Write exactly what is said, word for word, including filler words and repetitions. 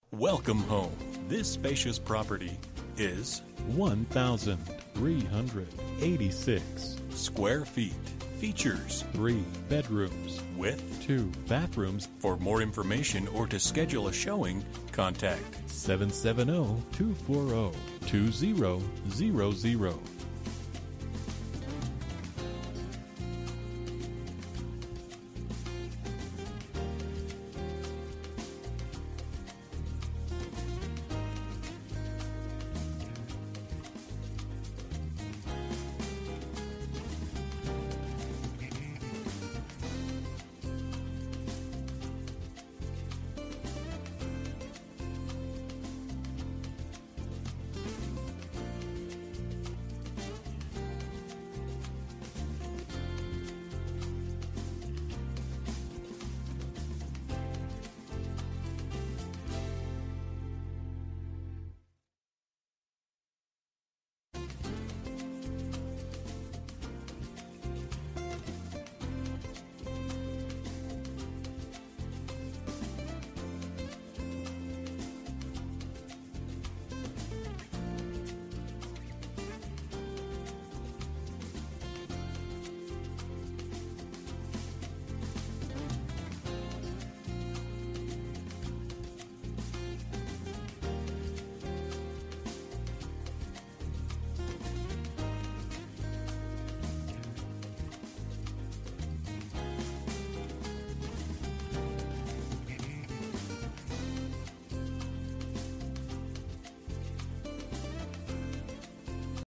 Welcome home. This spacious property is one thousand three hundred eighty-six square feet. Features three bedrooms with two bathrooms. For more information or to schedule a showing, contact seven seven zero, two four zero, two zero zero zero.